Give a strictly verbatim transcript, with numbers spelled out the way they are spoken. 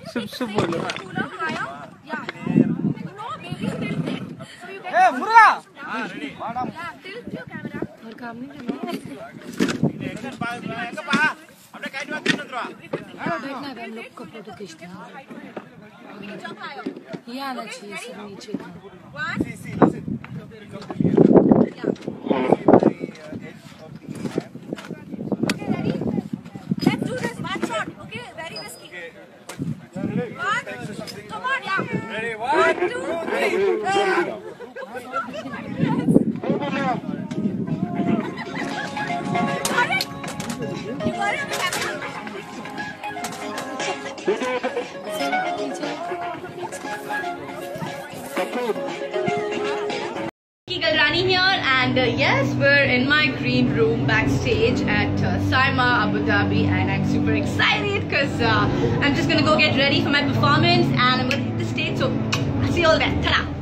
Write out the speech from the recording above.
Sub sub bolo. Yeah. No, maybe tilt it. So you get. Hey, Murga. Ah, ready. Yeah, tilt your camera. और काम नहीं करना. इधर पा, इधर पा. अपने काइट वाला कितना तरवा? बैठना है हम लोग को फोटो खींचना है. ये आना चाहिए सब नीचे. One. See, see, listen. Okay, ready? Let's do this one shot. Okay, very risky. One. Come on, yeah. Ready? One, two, three. You got it on the camera. Nikki Galrani here, and uh, yes, we're in my green room backstage at uh, Saima, Abu Dhabi, and I'm super excited because uh, I'm just gonna go get ready for my performance and I'm gonna hit the stage. So I'll see you all there. Ta-da!